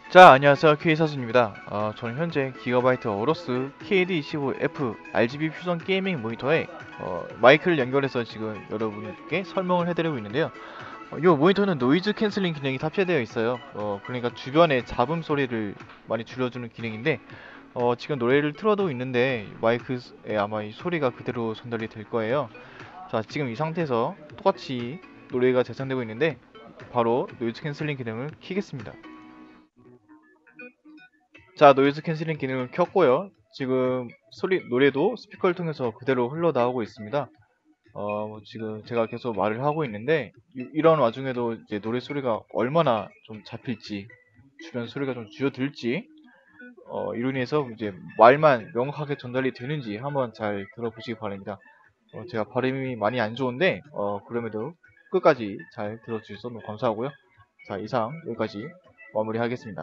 자, 안녕하세요. K사순입니다. 저는 현재 기가바이트 어로스 KD25F RGB 퓨전 게이밍 모니터에 마이크를 연결해서 지금 여러분께 설명을 해드리고 있는데요. 이 모니터는 노이즈 캔슬링 기능이 탑재되어 있어요. 그러니까 주변의 잡음 소리를 많이 줄여주는 기능인데, 지금 노래를 틀어도 있는데 마이크에 아마 이 소리가 그대로 전달이 될 거예요. 자, 지금 이 상태에서 똑같이 노래가 재생되고 있는데 바로 노이즈 캔슬링 기능을 키겠습니다. 자, 노이즈 캔슬링 기능을 켰고요. 지금 노래도 스피커를 통해서 그대로 흘러나오고 있습니다. 지금 제가 계속 말을 하고 있는데, 이런 와중에도 이제 노래 소리가 얼마나 좀 잡힐지, 주변 소리가 좀 줄어들지, 이로 인해서 이제 말만 명확하게 전달이 되는지 한번 잘 들어보시기 바랍니다. 제가 발음이 많이 안 좋은데, 그럼에도 끝까지 잘 들어주셔서 너무 감사하고요. 자, 이상 여기까지 마무리하겠습니다.